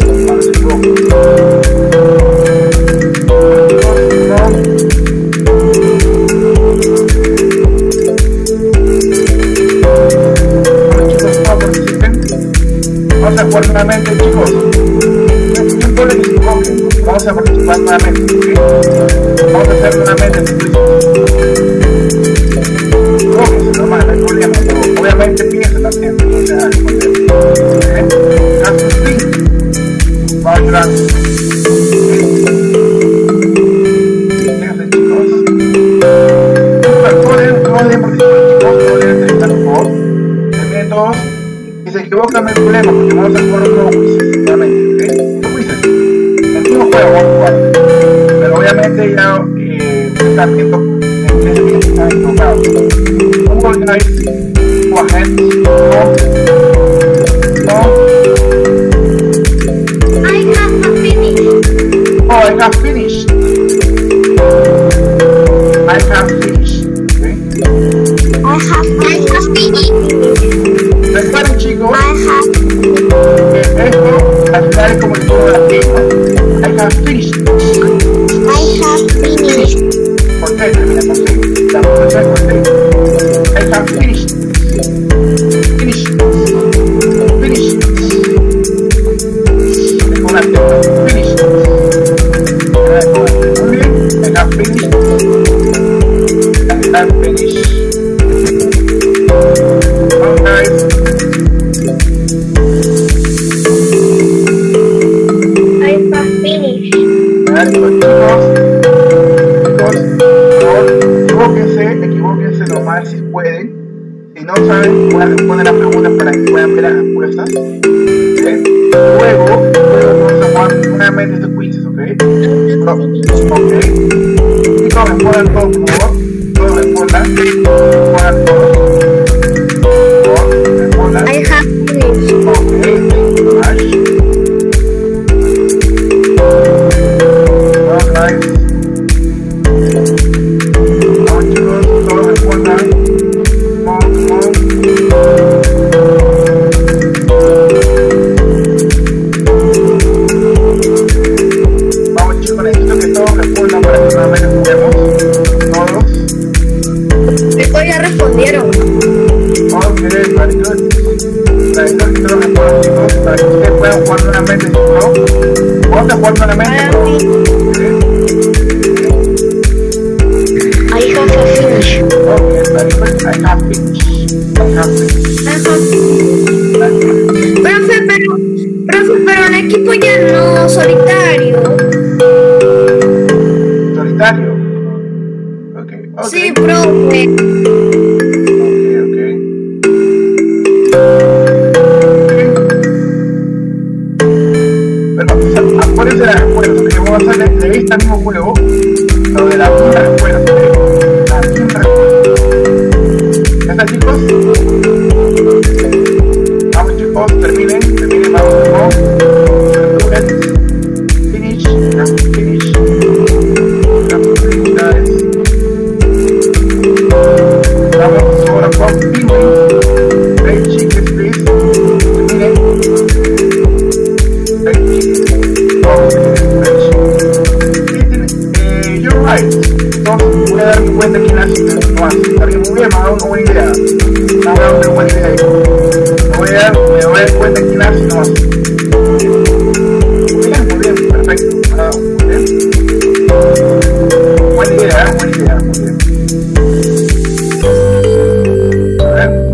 Vamos a jugar nuevamente, chicos. No les equivoquen. Vamos a participar nuevamente, ¿sí? Vamos a hacer nuevamente este quiz. Equivóquense, normal, no hay problema, pero obviamente piensen también. Piensen a responder. Caso 5. Vamos a ayudar. Fíjense, chicos. Todos deben participar, chicos. Todos deben entrevistar, por favor. Terminen todos. Si se equivocan, no hay problema, porque vamos a jugar un nuevo quiz. Nuevamente, ¿ok? No quizzes. El mismo juego vamos a jugar. Pero obviamente ya están viendo en 3 días que están equivocados. Come on, guys. Go ahead. No. I have finished. Oh, I have finished. I have finished. Okay. I have finished. Recuerden, chicos, I have esto al final es como el juego de la tierra. I have finished. finished. ¿Por qué? Termina por qué. La respuesta es por qué. I have finished. Finished. Finished. Es con la tierra. Finished. Muy bien. I have finished. I have finished. Oh, guys. I have finished. Equivóquense nomás si pueden. Si no saben, pueden responder las preguntas para que puedan ver las respuestas. ¿Okay? Luego vamos a jugar nuevamente estos quizzes, ¿ok? Ok. Chicos, respondan todos, por favor. Todos respondan. Respondan todos. Respondan. I have finished. Ok, thank you very much. Alright. Vamos, chicos, todos respondan. Come on. Vamos, chicos, necesito que todos respondan para que nuevamente juguemos. Todos. Estos ya respondieron. Ok, very good. Necesito que todos respondan, chicos, para que ustedes puedan jugar nuevamente su juego. Vamos a jugar nuevamente. I have finished. Okay, very good. I have finished. Profe, pero el equipo ya no solitario. ¿Solitario? Ok. Sí, profe. Ok. Pero acuérdense de las respuestas que vamos a hacer está el mismo juego, lo de la misma respuesta. La misma respuesta. ¿Ya está, chicos? Vamos, chicos, terminen, vamos. Finish, finish. Guys. Vamos, ahora continue. Great chickens, please. You're right. Entonces voy a dar mi cuenta quién hace no hace. Está bien, muy bien, me ha dado una buena idea. Me ha dado una buena idea. Me voy a dar cuenta quién hace no hace. Muy bien, perfecto. Me ha dado muy bien. Buena idea, muy bien. A ver.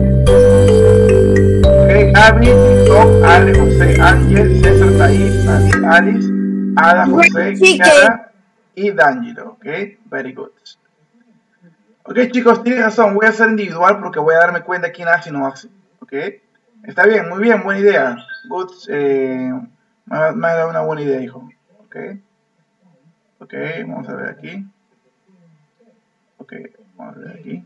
Ok, Gaby, Tom, Ale, José, Ángel, César, Thaís, Nadine, Alice, Ada, José, Chiara y D'Angelo, ok, very good. Ok, chicos, tienes razón, voy a hacer individual porque voy a darme cuenta quién hace y no hace, ok. Está bien, muy bien, buena idea. Good, me ha dado una buena idea, hijo. Ok, ok, vamos a ver aquí. Ok, vamos a ver aquí.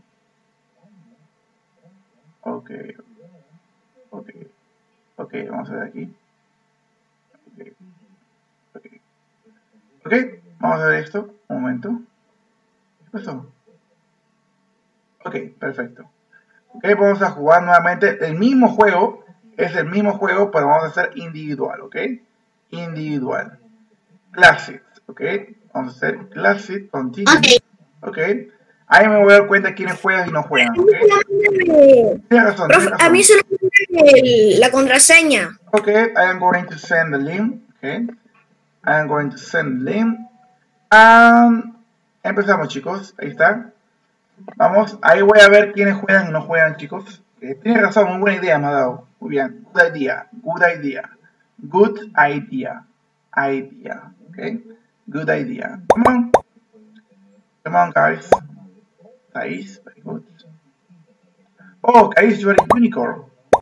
Ok, ok, ok, vamos a ver aquí. Ok, ok, ok, vamos a ver esto, un momento. ¿Qué pasó? Ok, perfecto. Ok, vamos a jugar nuevamente el mismo juego. Es el mismo juego, pero vamos a hacer individual, ¿ok? Individual. Classic, ¿ok? Vamos a hacer Classic, Continue. Ok. Ahí me voy a dar cuenta quiénes juegan y no juegan, ¿ok? Tienes razón, Profe, a mí solo me la contraseña. Ok, I am going to send the link, ¿ok? I am going to send the link. Empezamos, chicos. Ahí está. Vamos, ahí voy a ver quiénes juegan y no juegan, chicos. Tienes razón, muy buena idea me ha dado. Muy bien, good idea, good idea. Good idea. Idea, ok. Good idea. Come on guys. Thais, very good. Oh, Thais, you are a unicorn.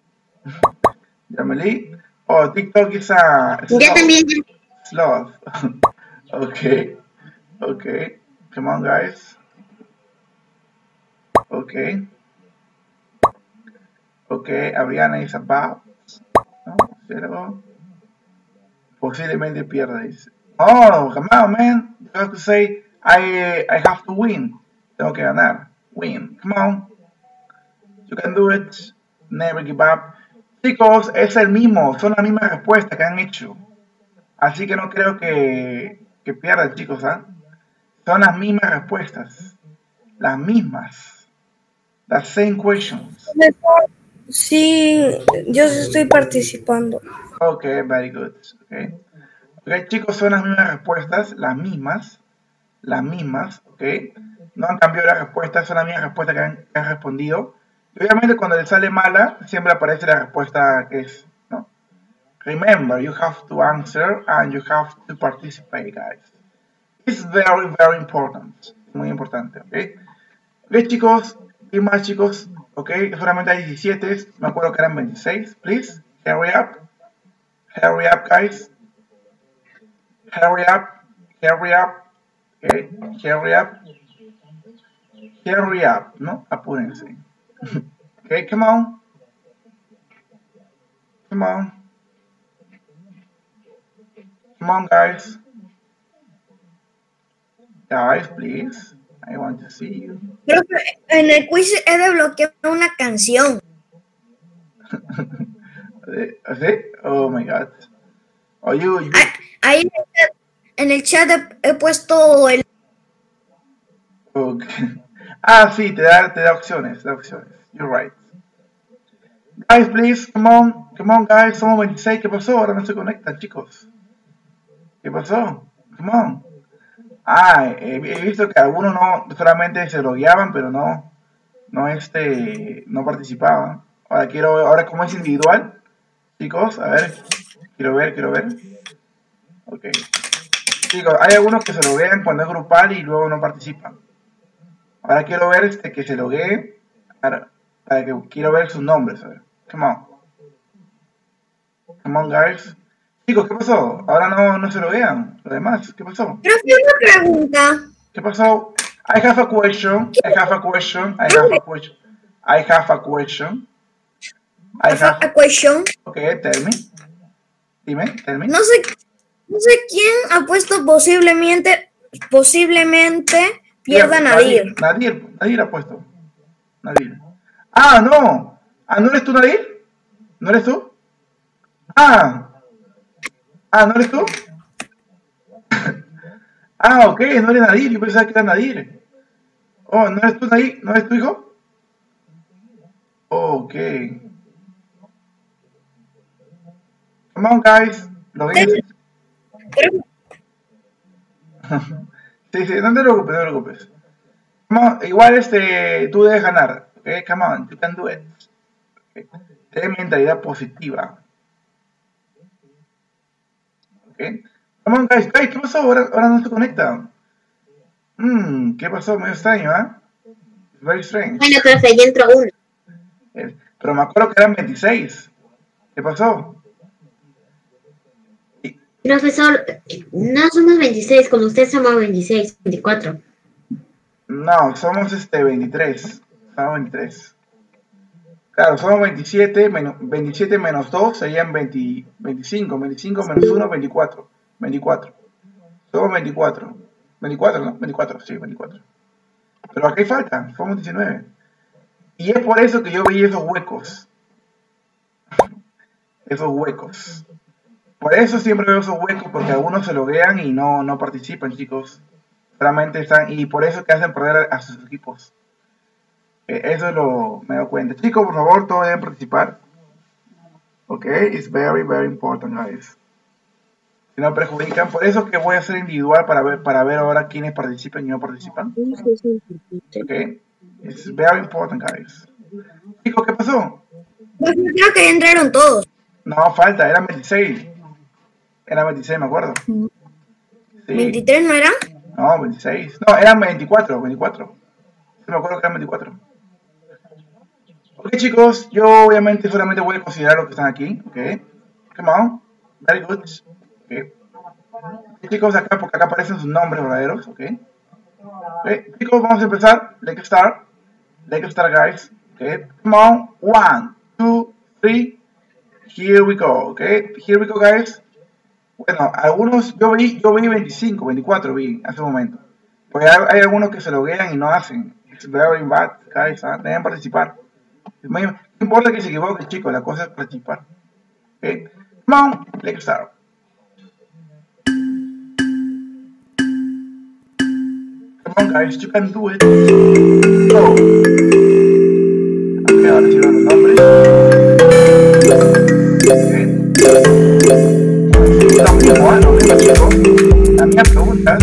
Jamali. Oh, TikTok is a sloth. Okay, okay. Come on guys. Okay. Okay, Abriana is about. No, zero. Posiblemente pierda, dice. Oh, come on, man. You have to say, I have to win. Tengo que ganar. Win. Come on. You can do it. Never give up. Chicos, es el mismo. Son las mismas respuestas que han hecho. Así que no creo que pierdan, chicos, ¿ah? Son las mismas respuestas. Las mismas. The same questions. Sí, yo estoy participando. Ok, very good. Okay. Ok, chicos, son las mismas respuestas, las mismas, ok. No han cambiado las respuestas, son las mismas respuestas que han respondido. Y obviamente cuando les sale mala, siempre aparece la respuesta que es, ¿no? Remember, you have to answer and you have to participate, guys. It's very, very important. Muy importante, ok. Ok, chicos, ¿qué más, chicos? Ok, solamente hay 17, me acuerdo que eran 26. Please, hurry up. Hurry up, guys. Hurry up. Hurry up. Okay, hurry up. Hurry up, ¿no? Apúrense. Okay, come on. Come on. Come on, guys. Guys, please. I want to see you. Profe, en el quiz he desbloqueado una canción. ¿Sí? Oh my god. Oh, you. Ahí en el chat he puesto el... Okay. Ah, sí, te da opciones, You're right. Guys, please, come on, guys, somos 26, ¿qué pasó? Ahora no se conectan, chicos. ¿Qué pasó? Come on. Ah, he visto que algunos no solamente se logueaban, pero no participaban. Ahora como es individual, chicos, a ver, quiero ver. Ok. Chicos, hay algunos que se loguean cuando es grupal y luego no participan. Ahora quiero ver que se logueen para que quiero ver sus nombres. A ver. Come on, guys. Chicos, ¿qué pasó? Ahora no se lo vean. Lo demás, ¿qué pasó? Profe, una pregunta. ¿Qué pasó? I have a question. I have a question. I have a question. I have a question. I have A question. Okay, tell me. Dime, tell me. No sé quién ha puesto posiblemente pierda Nadir. Nadir ha puesto. Nadir. Ah, no. Ah, ¿no eres tú, Nadir? ¿No eres tú? Ah, ¿no eres tú? Ah, ok, no eres Nadir. Yo pensaba que era Nadir. Oh, ¿no eres tú, Nadir? ¿No eres tu hijo? Ok. Come on, guys. ¿Lo ven? Sí, no te preocupes, no te preocupes. Come on, igual tú debes ganar. Ok, come on, you can do it. Okay. Ten mentalidad positiva. Ok. Come on, guys, ¿qué pasó? Ahora no se conecta. ¿Qué pasó? Medio extraño, ¿ah? Very strange. Bueno, profe, ya entró uno. Pero me acuerdo que eran 26. ¿Qué pasó? Profesor, no somos 26, como usted somos 26, 24. No, somos 23. Somos 23. Claro, somos 27 menos 2 serían 25. 25 menos 1, 24. 24. Somos 24. 24, ¿no? 24, sí, 24. Pero aquí falta, somos 19. Y es por eso que yo veía esos huecos. Esos huecos. Por eso siempre veo esos huecos, porque algunos se loguean y no participan, chicos. Solamente están, y por eso que hacen perder a sus equipos. Eso me doy cuenta. Chicos, por favor, todos deben participar. Ok, it's very, very important, guys. Si no perjudican, por eso que voy a hacer individual para ver ahora quiénes participan y no participan. Ok, it's very important, guys. Chicos, ¿qué pasó? Pues creo que ya entraron todos. No, falta, eran 26. Eran 26, me acuerdo. Sí. ¿23 no eran? No, 26. No, eran 24. Sí, me acuerdo que eran 24. Ok, chicos, yo obviamente solamente voy a considerar los que están aquí. Ok, come on. Very good. Ok. Y chicos, porque acá aparecen sus nombres verdaderos. Ok. Chicos, vamos a empezar. Let's start, guys. Ok, come on. 1, 2, 3. Here we go. Ok, here we go, guys. Bueno, algunos, yo vi 25, 24 vi hace un momento. Porque hay algunos que se loguean y no hacen. It's very bad, guys. Deben participar. No importa que se equivoque, chicos, la cosa es participar. Okay. Come on, let's start. Come on, guys, you can do it. Go. Ok, ahora sí van los nombres. Bueno, chicos, la mía pregunta.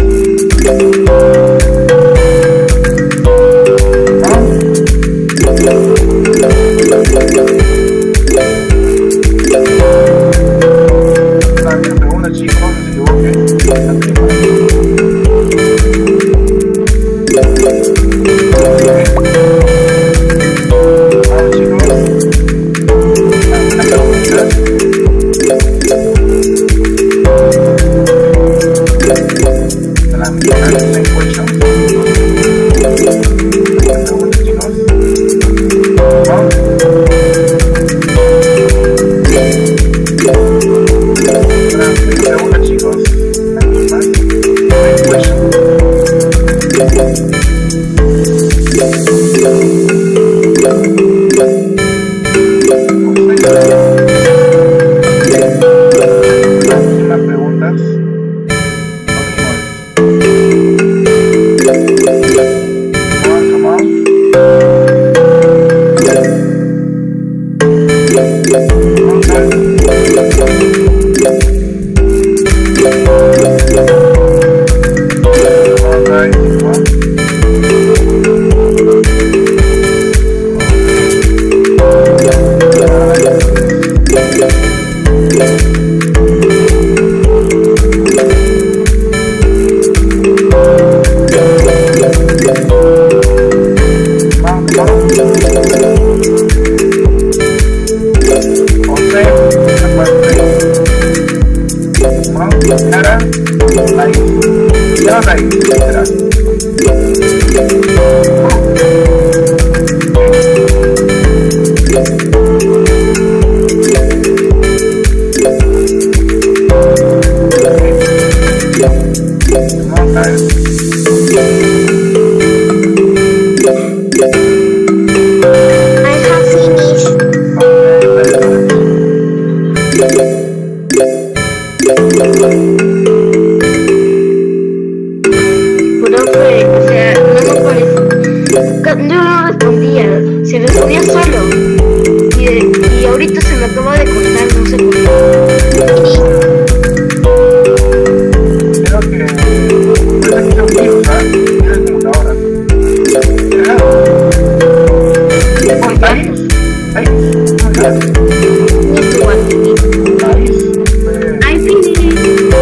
Yara, ahí. Ya vas ahí, espera. Vamos a ver. I have finished. Profe, o sea, no me parece. No respondía, se respondía solo. Y ahorita se me acaba de cortar, no sé por qué. Creo que puede que sea un virus, ¿sabes? Es el computadora. Ahí, I finished.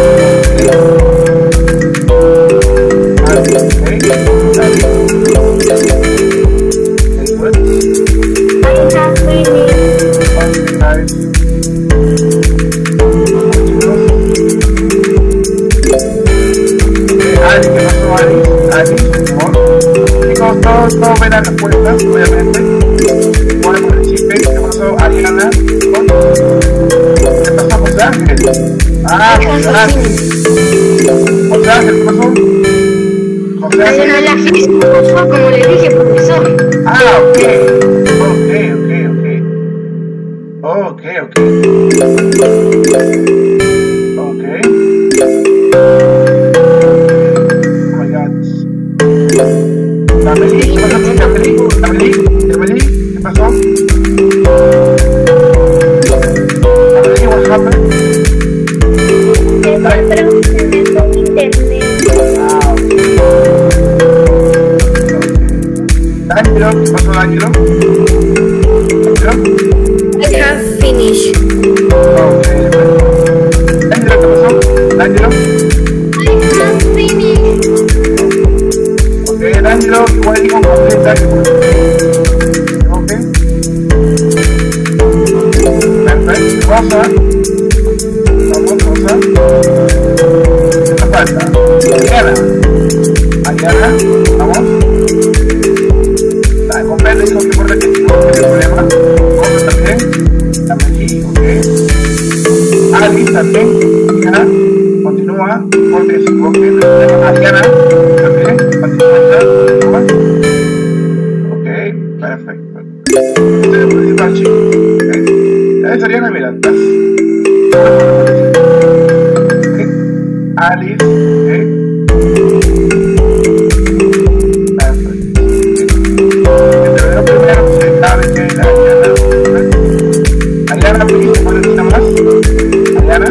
I have finished. Chicos, todos ven las respuestas, obviamente. Bueno, participen. ¿Qué pasó, Ariana? ¿Qué pasó, José Ángel? Ah, José Ángel. José Ángel, ¿qué pasó? José Ángel. La física fue como le dije, profesor. Ah, ok. Ok. Oh my God. Amelie, ¿qué pasó? Amelie, ¿qué pasó? Amelie, what happened? Estoy traduciendo en internet. Ah, ok. D'Angelo, ¿qué pasó, D'Angelo? I have finished. Ok, D'Angelo, ¿qué pasó? D'Angelo. I have finished. Ok, D'Angelo, igual digo completa. Ok. Perfecto. Rosa. Vamos, Rosa. ¿Qué te falta? Ariana, vamos. Dale, completa, digo que importa que no hay problema. Rosa también. Amelie, ok. Alice también. Ariana, continúa. Porque se equivoque. Ariana, también. Continúa. Ok, perfecto. Este es el principal, chicos. Ok. Ya es Ariana, mira. Okay. Alice, ok. Perfecto. El primero se sabe que es Ariana. Ariana, please, ¿puedes decir más? Ariana.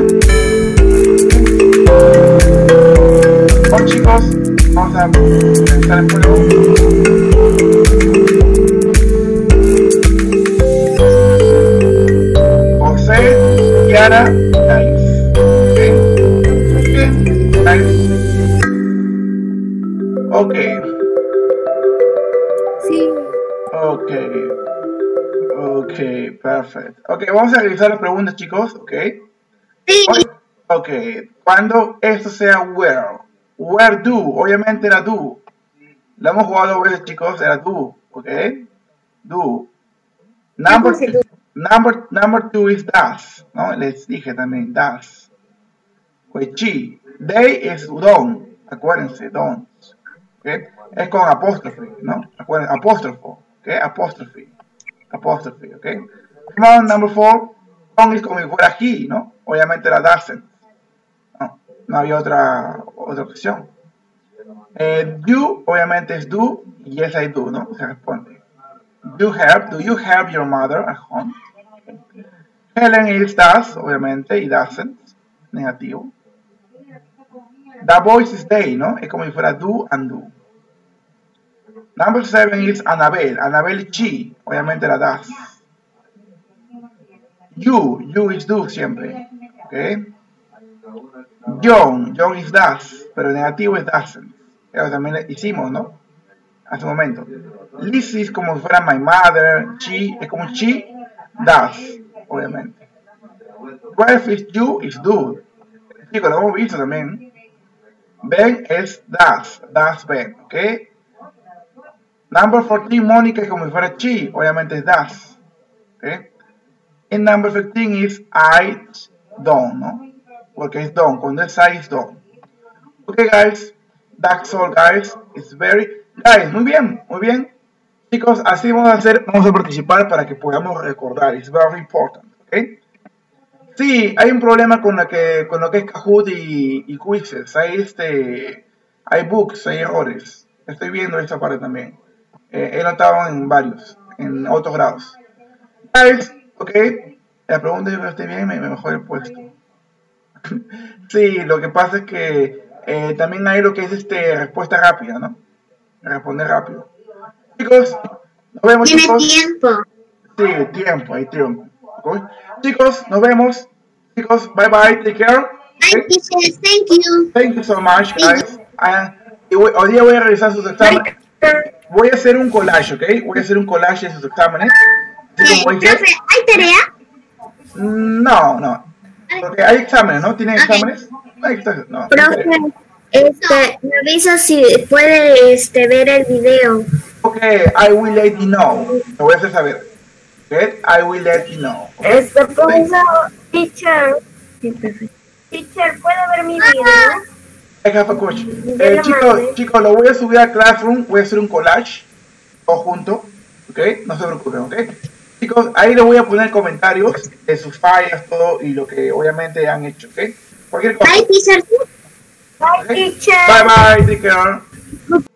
Bueno, chicos, vamos a revisar el juego. José, Kiara, nice. Ok. Sí. Ok, perfecto. Ok, vamos a revisar las preguntas, chicos, ok. Sí. Ok, cuando esto sea where do, obviamente era do. Lo hemos jugado dos veces, chicos, era do, ok. Do. Number two is does, ¿no? Les dije también, does. Pues she. They es don't, acuérdense, don't. ¿Okay? Es con apóstrofe, ¿no? Acuérdense, apóstrofo, ¿ok? Apóstrofe, ¿ok? Come on, number four. Don't es como si fuera he, ¿no? Obviamente era doesn't. No había otra opción. You, obviamente es do, yes I do, ¿no? Se responde. Do you help your mother at home? Helen is does, obviamente, y doesn't, negativo. The boys is they, ¿no? Es como si fuera do and do. Number 7 is Annabelle. Annabelle is she, obviamente la does. You is do siempre, ¿ok? John is does, pero negativo es doesn't. Eso también hicimos, ¿no? Hace un momento. Lizzie es como si fuera my mother. She es como she does, obviamente. 12 is you is do. Chicos, lo hemos visto también. Ben es das Ben, ¿ok? Number 14, Mónica, es como si fuera she, obviamente es das, ¿ok? And number 15 is I don't, ¿no? Porque es don't, cuando es I es don't. Ok, guys, that's all, guys. It's very, guys, muy bien, muy bien. Chicos, así vamos a participar para que podamos recordar. It's very important, ¿ok? Sí, hay un problema con lo que es Kahoot y quizzes. Hay bugs, hay errores. Estoy viendo esta parte también. He notado en otros grados. Guys, ok. La pregunta es que esté bien, me mejor el puesto. Sí, lo que pasa es que también hay lo que es respuesta rápida, ¿no? Responder rápido. Chicos, nos vemos. Tiene chicos. tiempo. Sí, hay tiempo. ¿Okay? Chicos, nos vemos. Chicos, bye bye, take care. Bye, teachers. Thank you. Thank you so much, guys. Hoy día voy a revisar sus exámenes. Voy a hacer un collage, ¿ok? Voy a hacer un collage de sus exámenes. Profe, ¿hay tarea? No. Porque hay exámenes, ¿no? ¿Tienen exámenes? No. Profe, me avisa si puede ver el video. Ok, I will let you know. Lo voy a hacer saber. Okay? I will let you know. Profesor, teacher, ¿puede ver mi video? I have a question. Chicos, lo voy a subir a Classroom. Voy a hacer un collage. Todo junto. ¿Ok? No se preocupen, ¿ok? Chicos, ahí les voy a poner comentarios de sus fallas, todo y lo que obviamente han hecho, ¿ok? Cualquier cosa. Bye, teacher. Bye, teacher. Bye bye, take care.